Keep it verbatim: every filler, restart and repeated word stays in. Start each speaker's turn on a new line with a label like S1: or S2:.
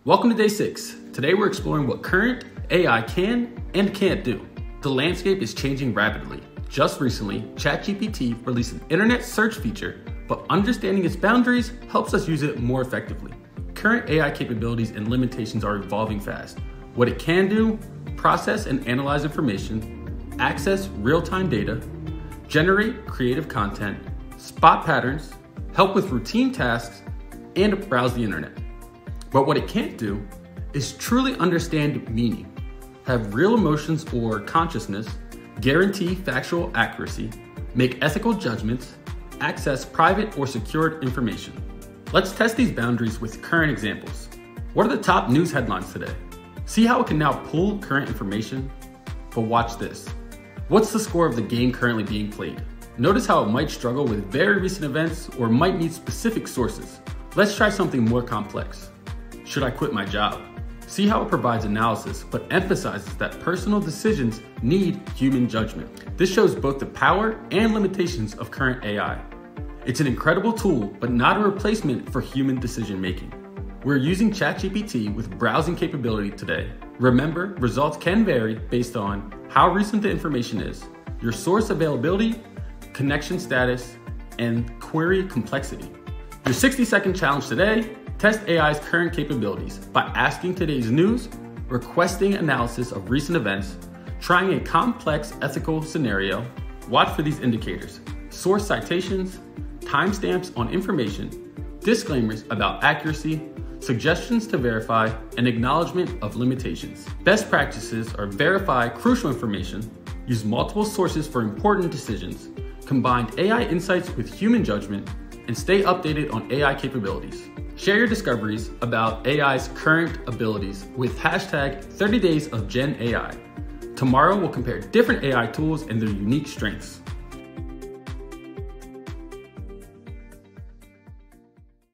S1: Welcome to day six. Today we're exploring what current A I can and can't do. The landscape is changing rapidly. Just recently, ChatGPT released an internet search feature, but understanding its boundaries helps us use it more effectively. Current A I capabilities and limitations are evolving fast. What it can do: process and analyze information, access real-time data, generate creative content, spot patterns, help with routine tasks, and browse the internet. But what it can't do is truly understand meaning, have real emotions or consciousness, guarantee factual accuracy, make ethical judgments, access private or secured information. Let's test these boundaries with current examples. What are the top news headlines today? See how it can now pull current information? But watch this. What's the score of the game currently being played? Notice how it might struggle with very recent events or might need specific sources. Let's try something more complex. Should I quit my job? See how it provides analysis, but emphasizes that personal decisions need human judgment. This shows both the power and limitations of current A I. It's an incredible tool, but not a replacement for human decision making. We're using ChatGPT with browsing capability today. Remember, results can vary based on how recent the information is, your source availability, connection status, and query complexity. Your sixty second challenge today: test A I's current capabilities by asking today's news, requesting analysis of recent events, trying a complex ethical scenario. Watch for these indicators: source citations, timestamps on information, disclaimers about accuracy, suggestions to verify, and acknowledgement of limitations. Best practices are verify crucial information, use multiple sources for important decisions, combine A I insights with human judgment, and stay updated on A I capabilities. Share your discoveries about A I's current abilities with hashtag thirty days of Gen A I. Tomorrow we'll compare different A I tools and their unique strengths.